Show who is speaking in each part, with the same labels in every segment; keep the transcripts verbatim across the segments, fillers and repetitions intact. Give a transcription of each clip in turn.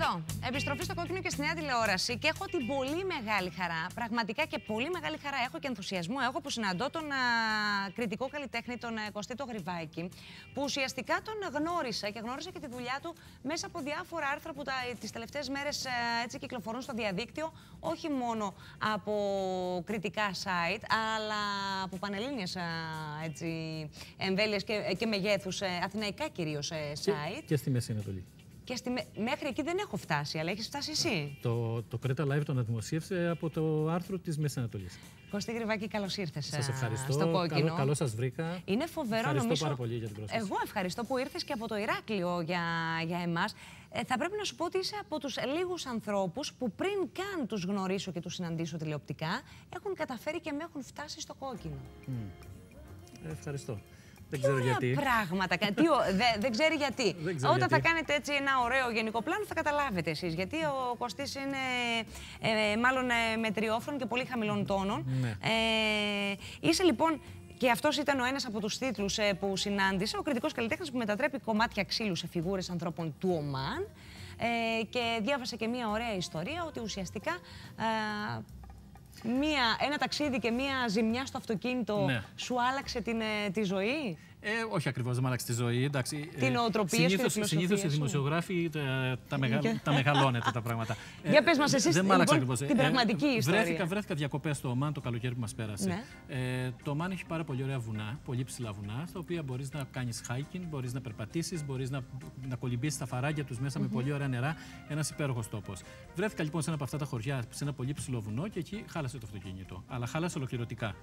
Speaker 1: εδώ. Επιστροφή στο κόκκινο και στη νέα τηλεόραση και έχω την πολύ μεγάλη χαρά, πραγματικά και πολύ μεγάλη χαρά έχω και ενθουσιασμό έχω που συναντώ τον α, κριτικό καλλιτέχνη, τον α, Κωστή το Γρυβάκη, που ουσιαστικά τον γνώρισα και γνώρισα και τη δουλειά του μέσα από διάφορα άρθρα που τα, τις τελευταίες μέρες α, έτσι κυκλοφορούν στο διαδίκτυο, όχι μόνο από κριτικά site, αλλά από πανελλήνιες εμβέλειες και, και μεγέθους, αθηναϊκά κυρίως site.
Speaker 2: Και, και στη Μέση Ανατολή.
Speaker 1: Και στη, μέχρι εκεί δεν έχω φτάσει, αλλά έχεις φτάσει εσύ.
Speaker 2: Το, το Κρέτα Live τον δημοσίευσε από το άρθρο της Μέσης Ανατολής.
Speaker 1: Κωστή Γρυβάκη, καλώς ήρθες
Speaker 2: σας ευχαριστώ.
Speaker 1: Στο κόκκινο.
Speaker 2: Καλό, καλώς σας βρήκα.
Speaker 1: Είναι φοβερό,
Speaker 2: ευχαριστώ
Speaker 1: νομίζω.
Speaker 2: πάρα πολύ για την πρόσκληση.
Speaker 1: Εγώ ευχαριστώ που ήρθες και από το Ηράκλειο για, για εμάς. Ε, θα πρέπει να σου πω ότι είσαι από τους λίγους ανθρώπους που πριν καν τους γνωρίσω και τους συναντήσω τηλεοπτικά, έχουν καταφέρει και με έχουν φτάσει στο κόκκινο.
Speaker 2: Mm. Ε, ευχαριστώ. Δεν
Speaker 1: Τι
Speaker 2: ξέρω
Speaker 1: ωραία
Speaker 2: γιατί.
Speaker 1: πράγματα. Τι, δε, δεν ξέρει γιατί.
Speaker 2: Δεν ξέρω
Speaker 1: Όταν
Speaker 2: γιατί.
Speaker 1: θα κάνετε έτσι ένα ωραίο γενικό πλάνο θα καταλάβετε εσείς. Γιατί ο Κωστής είναι ε, μάλλον ε, μετριόφρον και πολύ χαμηλών τόνων.
Speaker 2: Ναι.
Speaker 1: Ε, είσαι λοιπόν, και αυτός ήταν ο ένας από τους τίτλους ε, που συνάντησε, ο κριτικός καλλιτέχνης που μετατρέπει κομμάτια ξύλου σε φιγούρες ανθρώπων του Ομάν. Ε, και διάβασε και μια ωραία ιστορία ότι ουσιαστικά ε, Μία, ένα ταξίδι και μία ζημιά στο αυτοκίνητο ναι. σου άλλαξε την, τη ζωή.
Speaker 2: Ε, όχι ακριβώς, δεν μ' άλλαξε τη ζωή. Εντάξει,
Speaker 1: την οτροπία σου, τη φιλοσοφία σου.
Speaker 2: Συνήθως οι δημοσιογράφοι τα, τα, μεγα, τα μεγαλώνετε τα πράγματα.
Speaker 1: Για πες μας εσείς
Speaker 2: δεν μ' άλλαξε ακριβώς.
Speaker 1: Την πραγματική ε, ιστορία.
Speaker 2: Βρέθηκα, βρέθηκα διακοπές στο Ομάν το καλοκαίρι που μας πέρασε. Ναι. Ε, το Ομάν έχει πάρα πολύ ωραία βουνά, πολύ ψηλά βουνά, στα οποία μπορείς να κάνεις hiking, μπορείς να περπατήσεις, μπορείς να, να κολυμπήσεις τα φαράγγια τους μέσα mm -hmm. με πολύ ωραία νερά. Ένας υπέροχος τόπος. Βρέθηκα λοιπόν σε ένα από αυτά τα χωριά, σε ένα πολύ ψηλό βουνό και εκεί χάλασε το αυτοκίνητο. Αλλά χάλασε ολοκληρωτικά.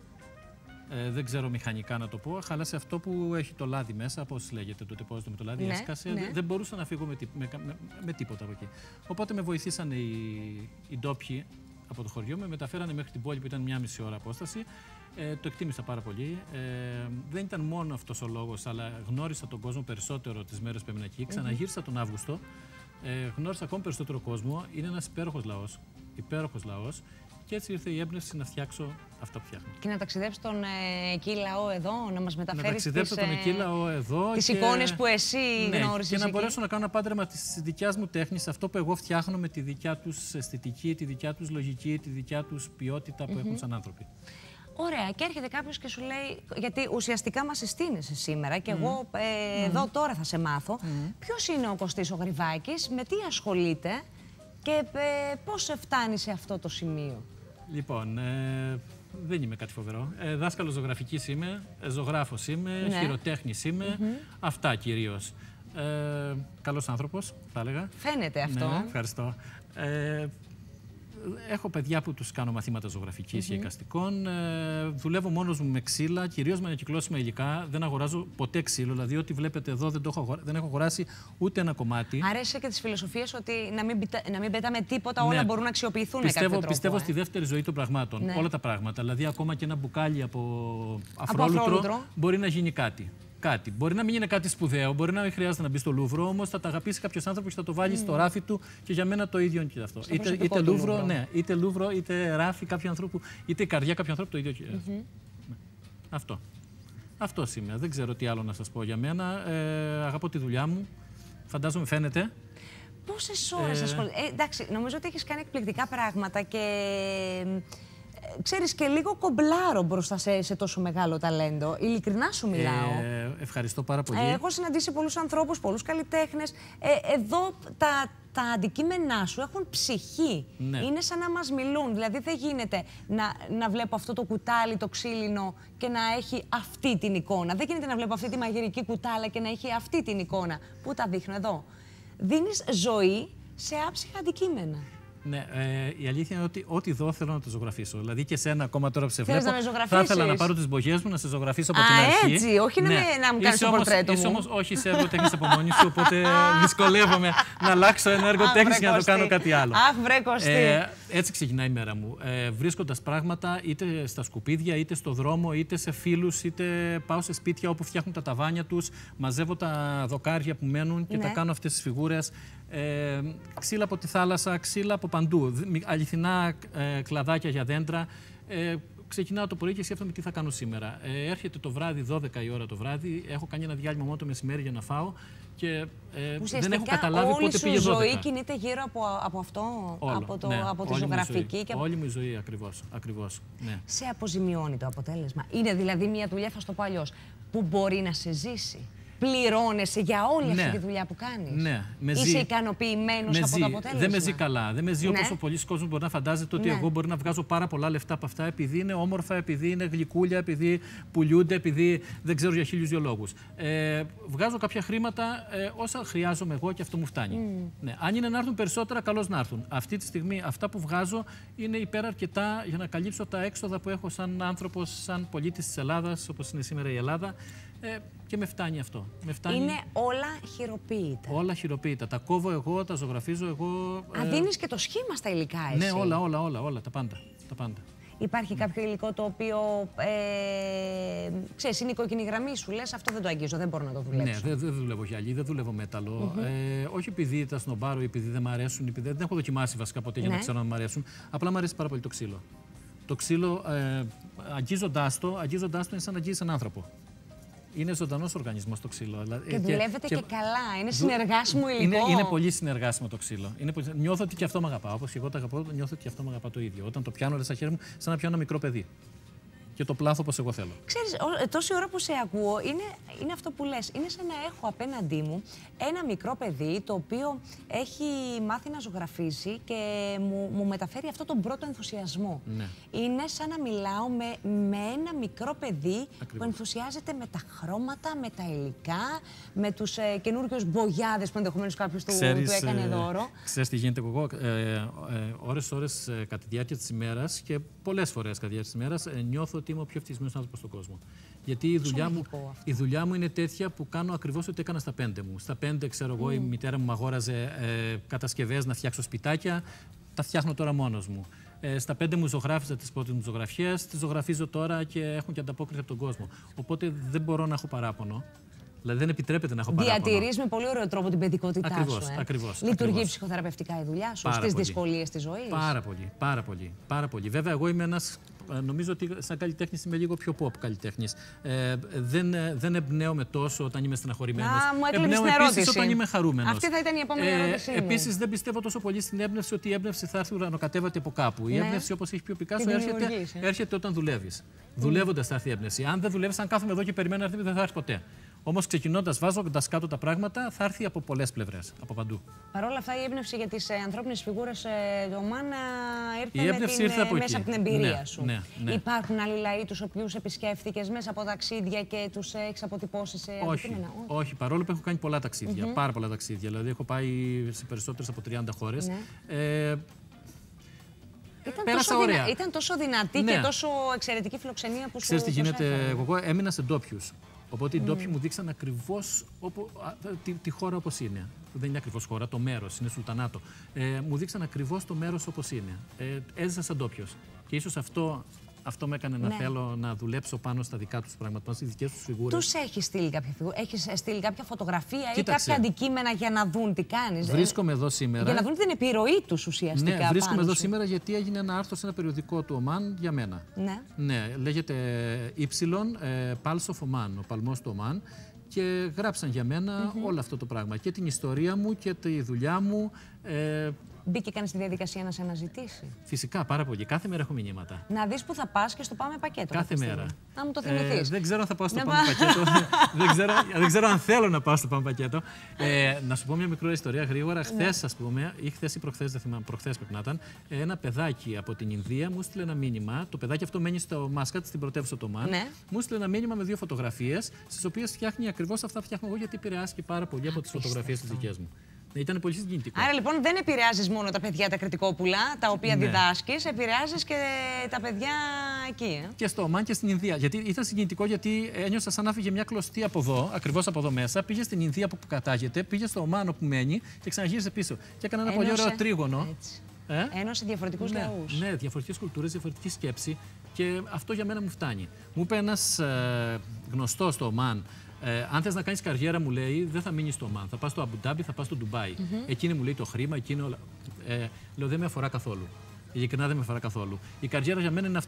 Speaker 2: Ε, δεν ξέρω μηχανικά να το πω. Χάλασε αυτό που έχει το λάδι μέσα, πώς λέγεται το τεπόζιτο με το λάδι. Ναι, έσκασε. Ναι. Δεν μπορούσα να φύγω με, με, με, με τίποτα από εκεί. Οπότε με βοηθήσαν οι, οι ντόπιοι από το χωριό, με μεταφέρανε μέχρι την πόλη που ήταν μια μισή ώρα απόσταση. Ε, το εκτίμησα πάρα πολύ. Ε, δεν ήταν μόνο αυτός ο λόγος, αλλά γνώρισα τον κόσμο περισσότερο τις μέρες που έμεινα εκεί. Ξαναγύρισα τον Αύγουστο. Ε, γνώρισα ακόμη περισσότερο κόσμο. Είναι ένας υπέροχος λαός. Υπέροχος λαός. Και έτσι ήρθε η έμπνευση να φτιάξω αυτά που φτιάχνω. Και
Speaker 1: να ταξιδέψει τον ε, εκεί λαό εδώ, να μας μεταφέρεις
Speaker 2: να ταξιδέψω
Speaker 1: τις,
Speaker 2: τον εκεί λαό εδώ
Speaker 1: τις
Speaker 2: και...
Speaker 1: εικόνες που εσύ
Speaker 2: ναι,
Speaker 1: γνώρισες.
Speaker 2: Και να
Speaker 1: εκεί.
Speaker 2: μπορέσω να κάνω ένα πάντρεμα της δικιάς μου τέχνης, αυτό που εγώ φτιάχνω με τη δικιά τους αισθητική, τη δικιά τους λογική, τη δικιά τους ποιότητα που mm -hmm. έχουν σαν άνθρωποι.
Speaker 1: Ωραία. Και έρχεται κάποιος και σου λέει, γιατί ουσιαστικά μας εστίνεσαι σήμερα και mm. εγώ ε, mm. εδώ τώρα θα σε μάθω, mm. ποιος είναι ο Κωστής ο Γρυβάκης, με τι ασχολείται και ε, πώς φτάνει σε αυτό το σημείο.
Speaker 2: Λοιπόν, ε, δεν είμαι κάτι φοβερό. Ε, δάσκαλος ζωγραφικής είμαι, ε, ζωγράφος είμαι, ναι. χειροτέχνης είμαι, mm -hmm. αυτά κυρίως. Ε, καλός άνθρωπος, θα έλεγα.
Speaker 1: Φαίνεται αυτό.
Speaker 2: Ναι, ευχαριστώ. Ε, Έχω παιδιά που τους κάνω μαθήματα ζωγραφικής mm -hmm. και εικαστικών. Ε, δουλεύω μόνος μου με ξύλα, κυρίως με ανακυκλώσιμα υλικά. Δεν αγοράζω ποτέ ξύλο. Δηλαδή, ό,τι βλέπετε εδώ δεν, το έχω, δεν έχω αγοράσει ούτε ένα κομμάτι.
Speaker 1: Αρέσει και τις φιλοσοφίες ότι να μην, να μην πετάμε τίποτα, όλα
Speaker 2: ναι.
Speaker 1: μπορούν να αξιοποιηθούν.
Speaker 2: Πιστεύω,
Speaker 1: τρόπο,
Speaker 2: πιστεύω
Speaker 1: ε.
Speaker 2: στη δεύτερη ζωή των πραγμάτων. Ναι. Όλα τα πράγματα. Δηλαδή, ακόμα και ένα μπουκάλι από αφρόλουτρο,
Speaker 1: από αφρόλουτρο
Speaker 2: μπορεί να γίνει κάτι. Κάτι. Μπορεί να μην είναι κάτι σπουδαίο, μπορεί να μην χρειάζεται να μπει στο Λούβρο, όμως θα τα αγαπήσει κάποιος άνθρωπος και θα το βάλει mm. στο ράφι του και για μένα το ίδιο είναι και αυτό. Είτε, είτε, Λούβρο, Λούβρο. Ναι, είτε Λούβρο, είτε ράφι κάποιου ανθρώπου, είτε η καρδιά κάποιου ανθρώπου, το ίδιο και αυτό. Mm -hmm. ναι. Αυτό. Αυτό σήμερα. Δεν ξέρω τι άλλο να σας πω για μένα. Ε, αγαπώ τη δουλειά μου. Φαντάζομαι φαίνεται.
Speaker 1: Πόσες ώρες ε... ασχολείσαι. Ε, εντάξει, νομίζω ότι έχεις κάνει εκπληκτικά πράγματα και. Ξέρεις, και λίγο κομπλάρω μπροστά σε, σε τόσο μεγάλο ταλέντο. Ειλικρινά σου μιλάω.
Speaker 2: Ε, ευχαριστώ πάρα πολύ.
Speaker 1: Ε, έχω συναντήσει πολλούς ανθρώπους, πολλούς καλλιτέχνες. Ε, εδώ τα, τα αντικείμενά σου έχουν ψυχή. Ναι. Είναι σαν να μας μιλούν. Δηλαδή δεν γίνεται να, να βλέπω αυτό το κουτάλι, το ξύλινο και να έχει αυτή την εικόνα. Δεν γίνεται να βλέπω αυτή τη μαγειρική κουτάλα και να έχει αυτή την εικόνα. Πού τα δείχνω εδώ. Δίνεις ζωή σε άψυχα αντικείμενα.
Speaker 2: Ναι, ε, η αλήθεια είναι ότι ό,τι δω θέλω να το ζωγραφίσω. Δηλαδή και σένα ακόμα τώρα που σε
Speaker 1: βλέπω,
Speaker 2: να θα ήθελα να πάρω τις μπογιές μου να σε ζωγραφίσω από
Speaker 1: Α,
Speaker 2: την αρχή.
Speaker 1: Έτσι, όχι ναι. να, να μου κάνεις το πορτρέτο μου.
Speaker 2: Όμως, όχι, είσαι εργοτέχνης από μόνη σου, οπότε δυσκολεύομαι να αλλάξω ένα εργοτέχνης για να το κάνω κάτι άλλο.
Speaker 1: Αχ, βρε Κωστή. Ε,
Speaker 2: έτσι ξεκινάει η μέρα μου. Ε, βρίσκοντας πράγματα είτε στα σκουπίδια, είτε στο δρόμο, είτε σε φίλους, είτε πάω σε σπίτια όπου φτιάχνουν τα ταβάνια τους, μαζεύω τα δοκάρια που μένουν και ναι. τα κάνω αυτές τις φιγούρες. Ε, ξύλα από τη θάλασσα, ξύλα από παντού, αληθινά ε, κλαδάκια για δέντρα. Ε, ξεκινάω το πρωί και σκέφτομαι τι θα κάνω σήμερα. Ε, έρχεται το βράδυ, δώδεκα η ώρα το βράδυ, έχω κάνει ένα διάλειμμα μόνο το μεσημέρι για να φάω και ε, δεν έχω καταλάβει πότε πήγε δώδεκα.
Speaker 1: Όλη η ζωή κινείται γύρω από, από αυτό,
Speaker 2: Όλο,
Speaker 1: από, το,
Speaker 2: ναι,
Speaker 1: από τη ζωγραφική. Και...
Speaker 2: Όλη μου η ζωή, ακριβώς. ακριβώς ναι.
Speaker 1: Σε αποζημιώνει το αποτέλεσμα. Είναι δηλαδή μια δουλειά, θα στο πω αλλιώς, που μπορεί να σε ζήσει. Πληρώνεσαι για όλη
Speaker 2: ναι.
Speaker 1: αυτή τη δουλειά που κάνεις.
Speaker 2: Ναι. Με
Speaker 1: Είσαι
Speaker 2: ζει...
Speaker 1: ικανοποιημένος από
Speaker 2: ζει...
Speaker 1: το αποτέλεσμα.
Speaker 2: Δεν με ζει καλά. Δεν με ζει όπως
Speaker 1: ναι.
Speaker 2: ο πολλής κόσμος μπορεί να φαντάζεται ότι
Speaker 1: ναι.
Speaker 2: εγώ μπορεί να βγάζω πάρα πολλά λεφτά από αυτά επειδή είναι όμορφα, επειδή είναι γλυκούλια, επειδή πουλιούνται, επειδή δεν ξέρω για χίλιους δυο λόγους. Ε, βγάζω κάποια χρήματα ε, όσα χρειάζομαι εγώ και αυτό μου φτάνει. Mm. Ναι. Αν είναι να έρθουν περισσότερα, καλώς να έρθουν. Αυτή τη στιγμή αυτά που βγάζω είναι υπεραρκετά για να καλύψω τα έξοδα που έχω σαν άνθρωπος, σαν πολίτης της Ελλάδας, όπως είναι σήμερα η Ελλάδα. Ε, και με φτάνει αυτό. Με φτάνει...
Speaker 1: Είναι όλα χειροποίητα.
Speaker 2: Όλα χειροποίητα. Τα κόβω εγώ, τα ζωγραφίζω εγώ.
Speaker 1: Α, ε... δίνεις και το σχήμα στα υλικά εσύ.
Speaker 2: Ναι, όλα, όλα, όλα, όλα, τα πάντα. Τα πάντα.
Speaker 1: Υπάρχει κάποιο υλικό το οποίο, ε, ξέρεις, είναι η κόκκινη γραμμή σου, λες, αυτό δεν το αγγίζω, δεν μπορώ να το δουλέψω.
Speaker 2: Ναι, δεν, δεν δουλεύω γυαλί, δεν δουλεύω μέταλλο. Mm-hmm. ε, όχι επειδή τα σνομπάρω, επειδή δεν μ' αρέσουν, επειδή δεν έχω δοκιμάσει βασικά ποτέ για ναι. να ξέρω αν μ' αρέσουν. Απλά μ' αρέσει πάρα πολύ το ξύλο. Το ξύλο, ε, αγγίζοντάς το, αγγίζοντάς το είναι σαν να αγγίζεις έναν άνθρωπο. Είναι ζωντανός οργανισμός το ξύλο.
Speaker 1: Και δουλεύετε και, και, και καλά. Είναι συνεργάσιμο υλικό.
Speaker 2: Είναι, είναι πολύ συνεργάσιμο το ξύλο. Είναι πολύ... Νιώθω ότι και αυτό με αγαπά. Όπως και εγώ το αγαπώ, νιώθω ότι και αυτό με αγαπά το ίδιο. Όταν το πιάνω στα χέρια μου, σαν να πιάνω ένα μικρό παιδί. Και το πλάθω όπως εγώ θέλω.
Speaker 1: Ξέρεις, τόση ώρα που σε ακούω, είναι, είναι αυτό που λες. Είναι σαν να έχω απέναντί μου ένα μικρό παιδί το οποίο έχει μάθει να ζωγραφίζει και μου, μου μεταφέρει αυτό τον πρώτο ενθουσιασμό.
Speaker 2: Ναι.
Speaker 1: Είναι σαν να μιλάω με, με ένα μικρό παιδί Ακριβώς. που ενθουσιάζεται με τα χρώματα, με τα υλικά, με τους ε, καινούριους μπογιάδες που ενδεχομένως κάποιος του, του έκανε δώρο.
Speaker 2: Ξέρεις τι γίνεται εγώ, ε, ε, ώρες-ώρες ε, κατά τη διάρκεια της ημέρας και πολλές φορές κατά τη διάρκεια της ημέρας ε, νιώθω ότι είμαι ο πιο ευτυχισμένος άνθρωπος στον κόσμο. Γιατί η δουλειά, μου, η δουλειά μου είναι τέτοια που κάνω ακριβώς ό,τι έκανα στα πέντε μου. Στα πέντε, ξέρω εγώ, mm. η μητέρα μου αγόραζε ε, κατασκευές να φτιάξω σπιτάκια. Τα φτιάχνω τώρα μόνος μου. Ε, στα πέντε μου ζωγράφιζα τις πρώτες μου ζωγραφιές, τις ζωγραφίζω τώρα και έχουν και ανταπόκριση από τον κόσμο. Οπότε δεν μπορώ να έχω παράπονο. Δηλαδή δεν επιτρέπεται να έχω παράπονο.
Speaker 1: Διατηρείς με πολύ ωραίο τρόπο την παιδικότητά
Speaker 2: ακριβώς,
Speaker 1: σου. Ε.
Speaker 2: Ακριβώς,
Speaker 1: Λειτουργεί
Speaker 2: ακριβώς.
Speaker 1: ψυχοθεραπευτικά η δουλειά σου,
Speaker 2: πάρα
Speaker 1: στις
Speaker 2: πολύ.
Speaker 1: δυσκολίες της ζωής.
Speaker 2: Πάρα πολύ, πάρα πολύ, πάρα πολύ. Βέβαια, εγώ είμαι ένας, νομίζω ότι σαν καλλιτέχνης είμαι λίγο πιο pop καλλιτέχνης. Ε, δεν, δεν εμπνέομαι τόσο όταν είμαι στεναχωρημένος.
Speaker 1: Α, μου έκλεινες την
Speaker 2: εμπνέομαι
Speaker 1: ερώτηση.
Speaker 2: επίσης όταν είμαι χαρούμενος.
Speaker 1: Αυτή θα ήταν η επόμενη
Speaker 2: ε,
Speaker 1: ερώτησή μου.
Speaker 2: Επίσης, δεν πιστεύω τόσο πολύ στην έμπνευση ότι η έμπνευση θα έρθει ουρανοκατέβατη από κάπου. Ναι. Η έμπνευση, όπως έχει πει ο Πικάσο, έρχεται, έρχεται όταν δουλεύεις. Mm. Δουλεύοντας θα έρθει η έμπνευση. Αν δεν δουλεύεις, αν κάθομαι εδώ και περιμένω να έρθει, δεν θα έρθει ποτέ. Όμως ξεκινώντας, βάζοντας κάτω τα πράγματα, θα έρθει από πολλές πλευρές, από παντού.
Speaker 1: Παρ' όλα αυτά, η έμπνευση για τις ε, ανθρώπινες φιγούρες ε, του Ομάν ήρθε,
Speaker 2: η έμπνευση ήρθε από
Speaker 1: μέσα
Speaker 2: εκεί.
Speaker 1: από την εμπειρία
Speaker 2: ναι,
Speaker 1: σου.
Speaker 2: Ναι, ναι.
Speaker 1: Υπάρχουν άλλοι λαοί τους οποίους επισκέφθηκες μέσα από ταξίδια και τους ε, έχεις αποτυπώσει σε αντικείμενα?
Speaker 2: Όχι, όχι, παρόλο που έχω κάνει πολλά ταξίδια,
Speaker 1: mm-hmm.
Speaker 2: πάρα πολλά ταξίδια. Δηλαδή, έχω πάει σε περισσότερες από τριάντα χώρες.
Speaker 1: Ναι.
Speaker 2: Ε,
Speaker 1: Ήταν
Speaker 2: πέρασα
Speaker 1: τόσο,
Speaker 2: ωραία.
Speaker 1: δυνα... Ήταν τόσο δυνατή
Speaker 2: ναι.
Speaker 1: και τόσο εξαιρετική φιλοξενία που σου
Speaker 2: Ξέρεις τι γίνεται,
Speaker 1: προσέφερε.
Speaker 2: εγώ έμεινα σε ντόπιους. Οπότε οι ντόπιοι mm. μου δείξαν ακριβώς όπου, α, τη, τη χώρα όπως είναι. Δεν είναι ακριβώς χώρα, το μέρος, είναι Σουλτανάτο. Ε, μου δείξαν ακριβώς το μέρος όπως είναι. Ε, έζησα σαν ντόπιος. Και ίσως αυτό, αυτό με έκανε ναι. να θέλω να δουλέψω πάνω στα δικά τους πράγματα, πάνω στις δικές τους φιγούρες.
Speaker 1: Τους έχεις στείλει κάποια φιγούρα, έχεις στείλει κάποια φωτογραφία
Speaker 2: Κοίταξε.
Speaker 1: ή κάποια αντικείμενα για να δουν τι κάνεις?
Speaker 2: Βρίσκομαι εδώ σήμερα.
Speaker 1: Για να δουν την επιρροή τους ουσιαστικά.
Speaker 2: Ναι, βρίσκομαι
Speaker 1: πάνω
Speaker 2: εδώ
Speaker 1: σου.
Speaker 2: σήμερα γιατί έγινε ένα άρθρο σε ένα περιοδικό του Ομάν για μένα.
Speaker 1: Ναι.
Speaker 2: Ναι, λέγεται Y, ε, Pulse of Oman, ο παλμός του Ομάν. Και γράψαν για μένα mm-hmm. όλο αυτό το πράγμα. Και την ιστορία μου και τη δουλειά μου. Ε,
Speaker 1: Μπήκε κανείς στη διαδικασία να σε αναζητήσει?
Speaker 2: Φυσικά, πάρα πολύ. Κάθε μέρα έχω μηνύματα.
Speaker 1: Να δεις που θα πας και στο πάμε πακέτο.
Speaker 2: Κάθε μέρα.
Speaker 1: Να μου το θυμηθείς.
Speaker 2: Ε, δεν ξέρω αν θα πάω στο πάμε πακέτο. δεν, ξέρω, δεν ξέρω αν θέλω να πάω στο πάμε πακέτο. Ε, να σου πω μια μικρή ιστορία γρήγορα. Χθες, ας πούμε, ή χθες ή προχθές, δεν θυμάμαι, προχθές πρέπει να ήταν, ένα παιδάκι από την Ινδία μου στείλε ένα μήνυμα. Το παιδάκι αυτό μένει στο Μάσκατ, στην πρωτεύουσα του Ομάν.
Speaker 1: Ναι.
Speaker 2: Μου στείλε ένα μήνυμα με δύο φωτογραφίες, στις οποίες φτιάχνει ακριβώς αυτά που φτιάχνω εγώ, γιατί επηρεάστηκε πάρα πολύ από τις φωτογραφίες τις δικές μου. Ήταν πολύ συγκινητικό.
Speaker 1: Άρα λοιπόν δεν επηρεάζεις μόνο τα παιδιά τα κριτικόπουλα, τα οποία
Speaker 2: ναι.
Speaker 1: διδάσκεις, επηρεάζεις και τα παιδιά εκεί. Ε?
Speaker 2: Και στο Ομάν και στην Ινδία. Γιατί ήταν συγκινητικό, γιατί ένιωσα σαν να φύγε μια κλωστή από εδώ, ακριβώς από εδώ μέσα, πήγε στην Ινδία από που κατάγεται, πήγε στο Ομάν όπου μένει και ξαναγύρισε πίσω. Και έκανε ένα Ένωσε... πολύ ωραίο τρίγωνο.
Speaker 1: Ε? Ένωσε διαφορετικούς
Speaker 2: ναι,
Speaker 1: λαούς.
Speaker 2: Ναι, διαφορετικές κουλτούρες, διαφορετική σκέψη. Και αυτό για μένα μου φτάνει. Μου είπε ένας ε, γνωστός στο Ομάν. Ε, αν θες να κάνεις καριέρα, μου λέει, δεν θα μείνεις στο Ομάν. Θα πας στο Αμπουντάμπι, θα πας στο Ντουμπάι. Mm-hmm. Εκείνη μου λέει το χρήμα, εκείνο. Ε, λέω, δεν με αφορά καθόλου. Ειλικρινά δεν με αφορά καθόλου. Η καριέρα για μένα είναι αυτό.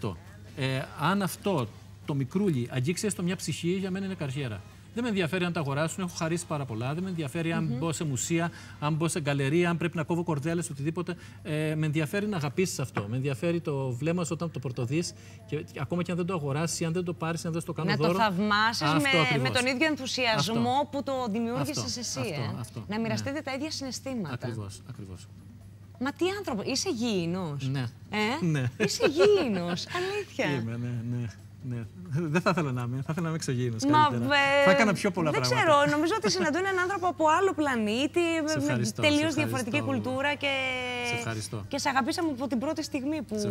Speaker 2: Ε, αν αυτό το μικρούλι αγγίξει έστω μια ψυχή, για μένα είναι καριέρα. Δεν με ενδιαφέρει αν τα αγοράσουν, έχω χαρίσει πάρα πολλά. Δεν με ενδιαφέρει αν mm-hmm. μπω σε μουσεία, αν μπω σε γκαλερία, αν πρέπει να κόβω κορδέλες, οτιδήποτε. Ε, με ενδιαφέρει να αγαπήσεις αυτό. Με ενδιαφέρει το βλέμμα σου όταν το πρωτοδείς και ακόμα και αν δεν το αγοράσεις, αν δεν το πάρεις, αν δεν το κάνω
Speaker 1: να
Speaker 2: δώρο.
Speaker 1: Να το θαυμάσεις με, με τον ίδιο ενθουσιασμό αυτό. Που το δημιούργησες
Speaker 2: αυτό.
Speaker 1: εσύ.
Speaker 2: Αυτό.
Speaker 1: Ε.
Speaker 2: Αυτό.
Speaker 1: Να μοιραστείτε
Speaker 2: ναι.
Speaker 1: τα ίδια συναισθήματα.
Speaker 2: Ακριβώς. Ακριβώς.
Speaker 1: Μα τι άνθρωπο, είσαι γήινος.
Speaker 2: Ναι.
Speaker 1: Ε?
Speaker 2: ναι.
Speaker 1: Είσαι γήινος, αλήθεια.
Speaker 2: Είμαι, ναι, ναι. Ναι. Δεν θα ήθελα να είμαι. Θα ήθελα να είμαι εξωγήινος.
Speaker 1: Μα
Speaker 2: βε... Θα έκανα πιο πολλά
Speaker 1: δεν
Speaker 2: πράγματα.
Speaker 1: Δεν ξέρω. Νομίζω ότι συναντούν έναν άνθρωπο από άλλο πλανήτη, με τελείως διαφορετική κουλτούρα και...
Speaker 2: Σε ευχαριστώ.
Speaker 1: Και σε αγαπήσαμε από την πρώτη στιγμή που,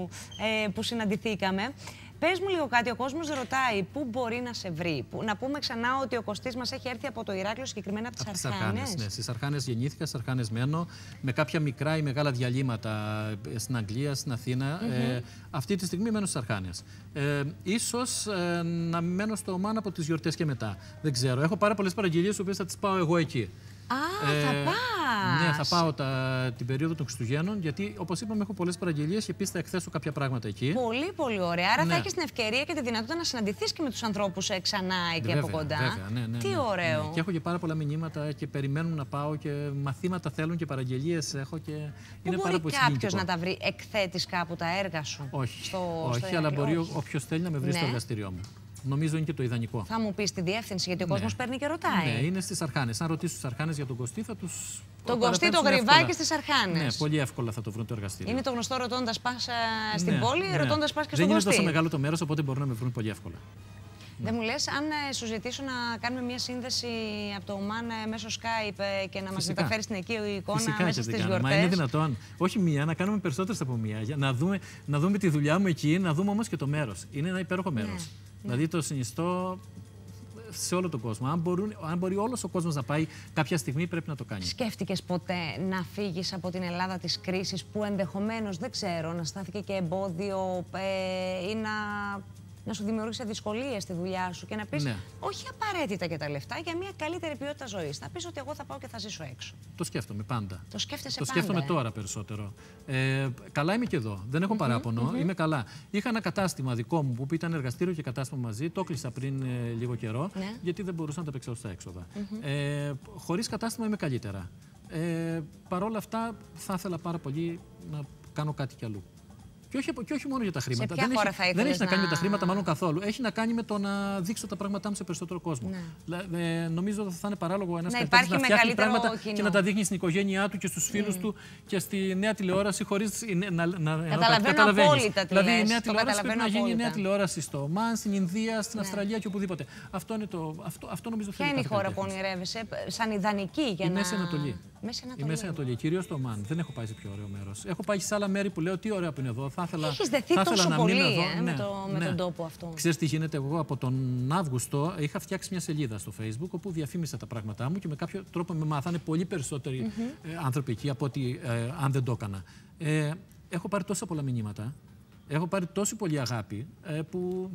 Speaker 1: ε, που συναντηθήκαμε. Πες μου λίγο κάτι, ο κόσμος ρωτάει πού μπορεί να σε βρει. Που, να πούμε ξανά ότι ο Κωστής μας έχει έρθει από το Ηράκλειο, συγκεκριμένα από τις Αρχάνες.
Speaker 2: Ναι, στις Αρχάνες γεννήθηκα, στις Αρχάνες μένω, με κάποια μικρά ή μεγάλα διαλύματα στην Αγγλία, στην Αθήνα. Mm-hmm. ε, αυτή τη στιγμή μένω στις Αρχάνες. Ε, ίσως ε, να μένω στο Ομάν από τις γιορτές και μετά. Δεν ξέρω. Έχω πάρα πολλές παραγγελίες, τις οποίες θα τις πάω εγώ εκεί.
Speaker 1: Α, ε, θα πας!
Speaker 2: Ναι, θα πάω τα, την περίοδο των Χριστουγέννων, γιατί όπως είπαμε έχω πολλές παραγγελίες και επίσης θα εκθέσω κάποια πράγματα εκεί.
Speaker 1: Πολύ, πολύ ωραία. Άρα
Speaker 2: ναι.
Speaker 1: θα έχεις την ευκαιρία και τη δυνατότητα να συναντηθείς και με τους ανθρώπους ξανά εκεί
Speaker 2: βέβαια,
Speaker 1: από κοντά.
Speaker 2: Βέβαια, ναι, ναι,
Speaker 1: Τι
Speaker 2: ναι,
Speaker 1: ωραίο.
Speaker 2: Ναι. Και έχω και πάρα πολλά μηνύματα και περιμένουν να πάω και μαθήματα θέλουν και παραγγελίες έχω και
Speaker 1: Πού
Speaker 2: είναι πάρα πολύ
Speaker 1: σημαντικό. Κάποιος να τα βρει, εκθέτεις κάπου τα έργα σου?
Speaker 2: Όχι,
Speaker 1: στο,
Speaker 2: όχι
Speaker 1: στο
Speaker 2: αλλά μπορεί όποιος θέλει να με βρει
Speaker 1: ναι.
Speaker 2: στο εργαστήριό μου. Νομίζω είναι και το ιδανικό.
Speaker 1: Θα μου πεις τη διεύθυνση, γιατί ο
Speaker 2: ναι.
Speaker 1: κόσμος παίρνει και ρωτάει.
Speaker 2: Ναι, είναι στις Αρχάνες. Αν ρωτήσω στους Αρχάνες για τον Κωστή, θα τους.
Speaker 1: Τον Κωστή, το Γρυβάκι στις Αρχάνες.
Speaker 2: Ναι, πολύ εύκολα θα το βρουν το εργαστήριο.
Speaker 1: Είναι το γνωστό ρωτώντας πας στην
Speaker 2: ναι,
Speaker 1: πόλη,
Speaker 2: ναι.
Speaker 1: ρωτώντας πας και
Speaker 2: Δεν
Speaker 1: στον Κωστή.
Speaker 2: είναι τόσο μεγάλο το μέρος, οπότε μπορούν να με βρουν πολύ εύκολα.
Speaker 1: Δεν μου λες, αν σου ζητήσω να κάνουμε μια σύνδεση από το Ομάν μέσω Skype και να μας μεταφέρεις την εκεί εικόνα
Speaker 2: Φυσικά
Speaker 1: μέσα στις γιορτές.
Speaker 2: Μα είναι δυνατόν. Όχι μία, να κάνουμε περισσότερες από μία. Για να δούμε, να δούμε τη δουλειά μου εκεί, να δούμε όμως και το μέρος. Είναι ένα υπέροχο μέρος. Ναι. Δηλαδή το συνιστώ σε όλο τον κόσμο. Αν, μπορούν, αν μπορεί όλος ο κόσμος να πάει κάποια στιγμή, πρέπει να το κάνει.
Speaker 1: Σκέφτηκες ποτέ να φύγεις από την Ελλάδα της κρίσης που ενδεχομένως, δεν ξέρω, να στάθηκε και εμπόδιο ε, ή να, να σου δημιούργησε δυσκολίες στη δουλειά σου και να πεις, ναι. όχι απαραίτητα και τα λεφτά, για μια καλύτερη ποιότητα ζωής. Να πεις ότι εγώ θα πάω και θα ζήσω έξω.
Speaker 2: Το σκέφτομαι πάντα.
Speaker 1: Το σκέφτεσαι
Speaker 2: το
Speaker 1: πάντα. Το
Speaker 2: σκέφτομαι
Speaker 1: ε?
Speaker 2: τώρα περισσότερο. Ε, καλά είμαι και εδώ. Δεν έχω mm-hmm, παράπονο. Mm-hmm. Είμαι καλά. Είχα ένα κατάστημα δικό μου που ήταν εργαστήριο και κατάστημα μαζί. Το έκλεισα πριν ε, λίγο καιρό, ναι. γιατί δεν μπορούσα να τα απεξέλθω στα έξοδα. Mm-hmm. ε, χωρίς κατάστημα είμαι καλύτερα. Ε, Παρ' όλα αυτά, θα ήθελα πάρα πολύ να κάνω κάτι κι αλλού. Και όχι, και όχι μόνο για τα χρήματα.
Speaker 1: Σε ποια
Speaker 2: δεν
Speaker 1: χώρα
Speaker 2: έχει,
Speaker 1: θα
Speaker 2: δεν έχει να... να κάνει με τα χρήματα, μάλλον
Speaker 1: να...
Speaker 2: καθόλου. Έχει να κάνει με το να δείξω τα πράγματά μου σε περισσότερο κόσμο. Ναι. Ε, νομίζω ότι θα είναι παράλογο ένας καλλιτέχνης να φτιάχνει πράγματα κοινό. Και να τα δείχνει στην οικογένειά του και στους φίλους mm. του και στη νέα τηλεόραση χωρίς να, να,
Speaker 1: καταλαβαίνω απόλυτα τι
Speaker 2: Δηλαδή
Speaker 1: λες,
Speaker 2: η νέα τηλεόραση πρέπει να γίνει η νέα
Speaker 1: απόλυτα.
Speaker 2: τηλεόραση στο Ομάν, στην Ινδία, στην ναι. Αυστραλία και οπουδήποτε. Αυτό, είναι το, αυτό, αυτό νομίζω
Speaker 1: θέλει. Ποια είναι η χώρα που ονειρεύεσαι, σαν ιδανική για
Speaker 2: η
Speaker 1: να.
Speaker 2: Μέση Ανατολή.
Speaker 1: Μέση Ανατολή.
Speaker 2: Η Μέση Ανατολή, κυρίως στο Ομάν. Δεν έχω πάει σε πιο ωραίο μέρος. Έχω πάει σε άλλα μέρη που λέω τι ωραία που είναι εδώ. Θα ήθελα,
Speaker 1: έχεις δεθεί
Speaker 2: θα
Speaker 1: τόσο
Speaker 2: να
Speaker 1: πολύ
Speaker 2: εδώ.
Speaker 1: Ε,
Speaker 2: ναι,
Speaker 1: με, το,
Speaker 2: ναι.
Speaker 1: με τον τόπο αυτό.
Speaker 2: Ξέρεις τι γίνεται, εγώ από τον Αύγουστο είχα φτιάξει μια σελίδα στο Facebook όπου διαφήμισα τα πράγματά μου και με κάποιο τρόπο με μάθανε πολύ περισσότεροι mm-hmm. ε, άνθρωποι εκεί από ότι ε, αν δεν το έκανα. Ε, έχω πάρει τόσα πολλά μηνύματα, έχω πάρει τόση πολύ αγάπη ε, που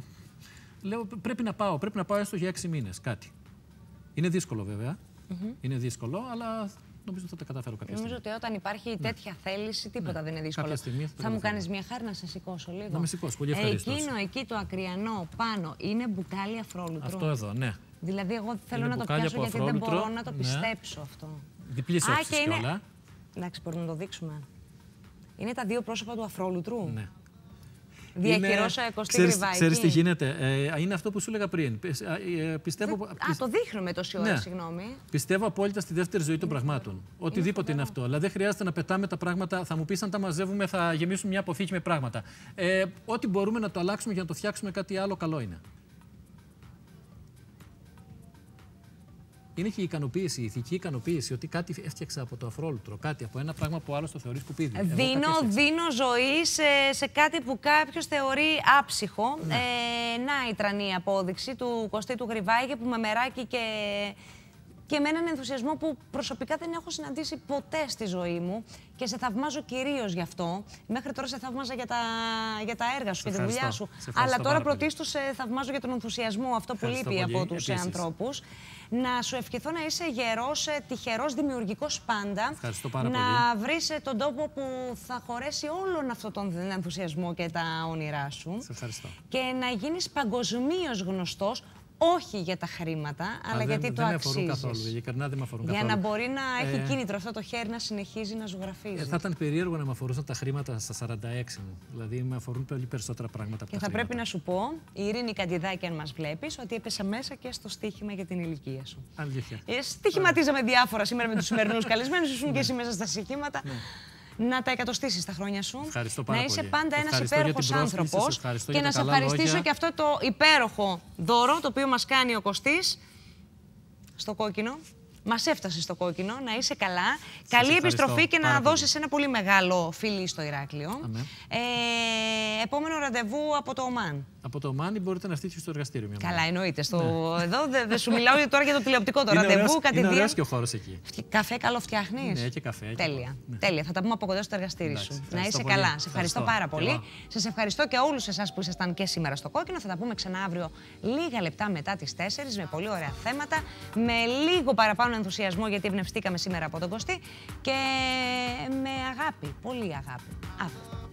Speaker 2: λέω πρέπει να πάω, πρέπει να πάω έστω για έξι μήνες κάτι. Είναι δύσκολο βέβαια, mm-hmm. είναι δύσκολο, αλλά νομίζω θα τα καταφέρω κάποια στιγμή.
Speaker 1: Νομίζω ότι όταν υπάρχει ναι. τέτοια θέληση, τίποτα ναι. δεν είναι δύσκολο.
Speaker 2: Θα,
Speaker 1: θα μου κάνεις μια χάρη να σε σηκώσω λίγο.
Speaker 2: Να με σηκώσω, πολύ ευχαριστώ.
Speaker 1: Εκείνο εκεί το ακριανό πάνω είναι μπουκάλι αφρόλουτρο.
Speaker 2: Αυτό εδώ, ναι.
Speaker 1: Δηλαδή, εγώ θέλω είναι να το πιάσω γιατί δεν μπορώ να το
Speaker 2: ναι.
Speaker 1: πιστέψω αυτό.
Speaker 2: Διπλής όψης
Speaker 1: είναι...
Speaker 2: κιόλα.
Speaker 1: Εντάξει, μπορούμε να το δείξουμε. Είναι τα δύο πρόσωπα του αφρόλουτρου.
Speaker 2: Ναι.
Speaker 1: Διαχειρώσα Κωστή Γρυβάκη.
Speaker 2: Ξέρεις τι γίνεται. Ε, είναι αυτό που σου έλεγα πριν. Ε, πιστεύω,
Speaker 1: Δε, α, το δείχνουμε τόση ώρα, ναι. συγγνώμη.
Speaker 2: Πιστεύω απόλυτα στη δεύτερη ζωή των πραγμάτων. Είναι οτιδήποτε είναι, είναι αυτό. Αλλά δεν χρειάζεται να πετάμε τα πράγματα. Θα μου πεις αν τα μαζεύουμε, θα γεμίσουμε μια αποθήκη με πράγματα. Ε, ό,τι μπορούμε να το αλλάξουμε για να το φτιάξουμε κάτι άλλο, καλό είναι. Είναι και η ικανοποίηση, η ηθική ικανοποίηση ότι κάτι έφτιαξα από το αφρόλουτρο, κάτι από ένα πράγμα που άλλο το θεωρεί σκουπίδι.
Speaker 1: Δίνω, δίνω ζωή σε, σε κάτι που κάποιος θεωρεί άψυχο. Ναι. Ε, να η τρανή απόδειξη του Κωστή του Γρυβάκη που με μεράκι και, και με έναν ενθουσιασμό που προσωπικά δεν έχω συναντήσει ποτέ στη ζωή μου και σε θαυμάζω κυρίως γι' αυτό. Μέχρι τώρα σε θαύμαζα για τα, για τα έργα σου και τη δουλειά σου. Αλλά τώρα πρωτίστως σε θαυμάζω για τον ενθουσιασμό, αυτό που λείπει πολύ από τους ανθρώπους. Να σου ευχηθώ να είσαι γερός, τυχερός, δημιουργικός πάντα.
Speaker 2: Ευχαριστώ πάρα
Speaker 1: να
Speaker 2: πολύ.
Speaker 1: βρεις τον τόπο που θα χωρέσει όλον αυτόν τον ενθουσιασμό και τα όνειρά σου.
Speaker 2: Σε ευχαριστώ.
Speaker 1: Και να γίνεις παγκοσμίως γνωστός, όχι για τα χρήματα, αλλά
Speaker 2: δεν,
Speaker 1: γιατί
Speaker 2: δεν
Speaker 1: το αξίζεις.
Speaker 2: Καθόλου, ειλικρινά δεν με αφορούν
Speaker 1: για
Speaker 2: καθόλου.
Speaker 1: να μπορεί να έχει
Speaker 2: ε,
Speaker 1: κίνητρο αυτό το χέρι να συνεχίζει να ζωγραφίζει.
Speaker 2: Ε, θα ήταν περίεργο να με αφορούσαν τα χρήματα στα σαράντα έξι μου. Δηλαδή με αφορούν πολύ περισσότερα πράγματα από
Speaker 1: και
Speaker 2: τα
Speaker 1: θα
Speaker 2: χρήματα.
Speaker 1: πρέπει να σου πω, η Ειρήνη Καντιδάκη, αν μας βλέπεις, ότι έπεσα μέσα και στο στοίχημα για την ηλικία σου.
Speaker 2: Αλήθεια.
Speaker 1: Ε, στοιχηματίζαμε διάφορα σήμερα με τους σημερινούς καλεσμένους, ήσουν και εσύ μέσα στα στοιχήματα. Να τα εκατοστήσεις τα χρόνια σου.
Speaker 2: Ευχαριστώ πάρα
Speaker 1: να είσαι
Speaker 2: πολύ.
Speaker 1: πάντα ένας υπέροχος άνθρωπος.
Speaker 2: Και
Speaker 1: να σε ευχαριστήσω
Speaker 2: λόγια.
Speaker 1: και αυτό το υπέροχο δώρο το οποίο μας κάνει ο Κωστής στο κόκκινο. Μας έφτασε στο κόκκινο, να είσαι καλά.
Speaker 2: Σας
Speaker 1: Καλή επιστροφή και να
Speaker 2: πολύ.
Speaker 1: δώσεις ένα πολύ μεγάλο φιλί στο Ηράκλειο. Ε, επόμενο ραντεβού από το Ομάν.
Speaker 2: Από το Ομάν μπορείτε να στείλετε στο εργαστήριο μια
Speaker 1: Καλά, εννοείται. Στο... Ναι. Εδώ δεν δε σου μιλάω τώρα για το τηλεοπτικό το ραντεβού.
Speaker 2: Είναι ωραίος, ωραίος και ο χώρος εκεί.
Speaker 1: Καφέ καλό φτιάχνεις.
Speaker 2: Ναι, και καφέ. Και
Speaker 1: Τέλεια.
Speaker 2: Ναι.
Speaker 1: Τέλεια. Θα τα πούμε από κοντά στο εργαστήρι
Speaker 2: Εντάξει,
Speaker 1: σου. Να είσαι
Speaker 2: πολύ.
Speaker 1: καλά. Σε ευχαριστώ πάρα πολύ.
Speaker 2: Εγώ.
Speaker 1: Σας ευχαριστώ και όλους εσάς που ήσασταν και σήμερα στο κόκκινο. Θα τα πούμε ξανά αύριο λίγα λεπτά μετά τις τέσσερις με πολύ ωραία θέματα. Με λίγο παραπάνω ενθουσιασμό γιατί εμπνευστήκαμε σήμερα από τον Κωστή και με αγάπη. Πολύ αγάπη. Αύριο.